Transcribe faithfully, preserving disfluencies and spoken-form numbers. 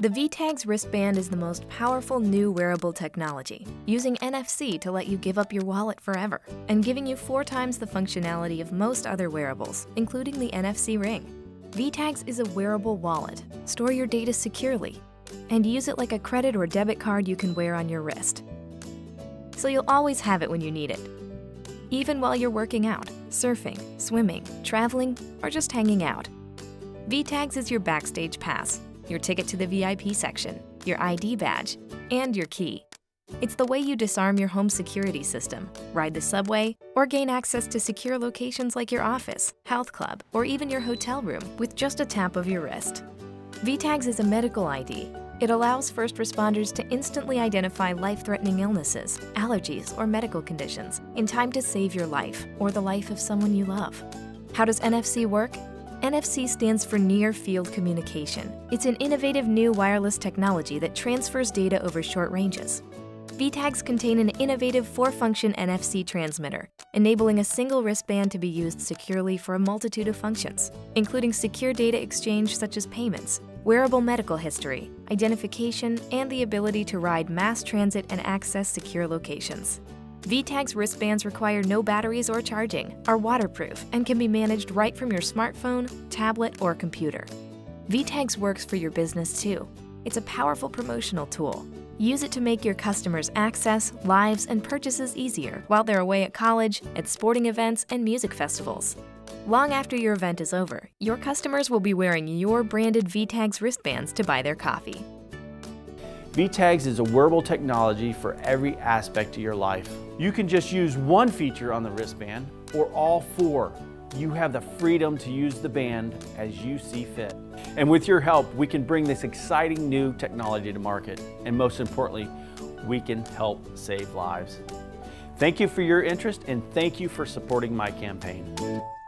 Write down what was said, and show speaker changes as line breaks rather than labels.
The V TAGS wristband is the most powerful new wearable technology, using N F C to let you give up your wallet forever, and giving you four times the functionality of most other wearables, including the N F C ring. V TAGS is a wearable wallet. Store your data securely, and use it like a credit or debit card you can wear on your wrist. So you'll always have it when you need it, even while you're working out, surfing, swimming, traveling, or just hanging out. V TAGS is your backstage pass, your ticket to the V I P section, your I D badge, and your key. It's the way you disarm your home security system, ride the subway, or gain access to secure locations like your office, health club, or even your hotel room with just a tap of your wrist. V TAGS is a medical I D. It allows first responders to instantly identify life-threatening illnesses, allergies, or medical conditions in time to save your life or the life of someone you love. How does N F C work? N F C stands for Near Field Communication. It's an innovative new wireless technology that transfers data over short ranges. V TAGS contain an innovative four-function N F C transmitter, enabling a single wristband to be used securely for a multitude of functions, including secure data exchange such as payments, wearable medical history, identification, and the ability to ride mass transit and access secure locations. V TAGS wristbands require no batteries or charging, are waterproof, and can be managed right from your smartphone, tablet, or computer. V TAGS works for your business too. It's a powerful promotional tool. Use it to make your customers' access, lives, and purchases easier while they're away at college, at sporting events, and music festivals. Long after your event is over, your customers will be wearing your branded V TAGS wristbands to buy their coffee.
V TAGS is a wearable technology for every aspect of your life. You can just use one feature on the wristband or all four. You have the freedom to use the band as you see fit. And with your help, we can bring this exciting new technology to market. And most importantly, we can help save lives. Thank you for your interest, and thank you for supporting my campaign.